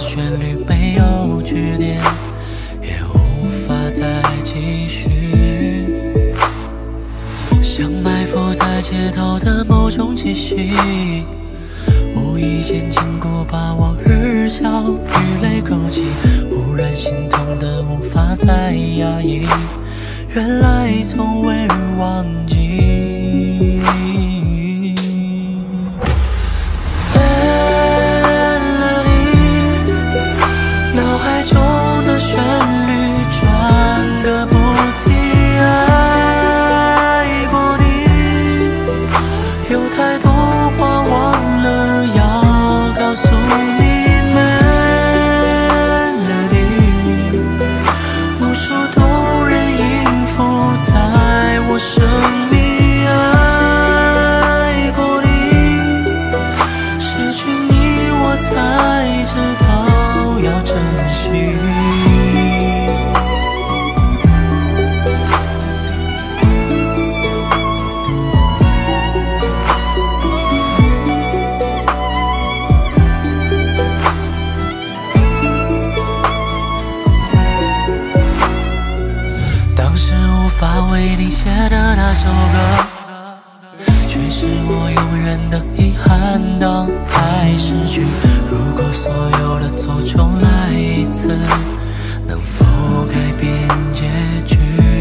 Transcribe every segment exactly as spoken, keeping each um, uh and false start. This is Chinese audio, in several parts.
旋律没有句点，也无法再继续。像埋伏在街头的某种气息，无意间经过，把我日笑与泪勾起，忽然心痛的无法再压抑，原来从未忘记。Melody， 脑海中的旋律转个不停，爱过你，有太多话忘了要告诉你。Melody， 无数动人音符在我生命，爱过你，失去你我才知道要珍惜。当时无法为你写的那首歌，却是我永远的遗憾。当爱逝去，如果所有的错重来一次，能否改变结局？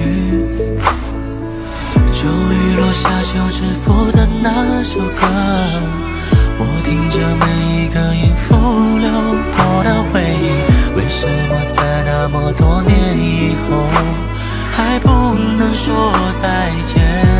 终于落下休止符的那首歌，我听着每一个音符流过的回忆，为什么在那么多年以后还不能说再见？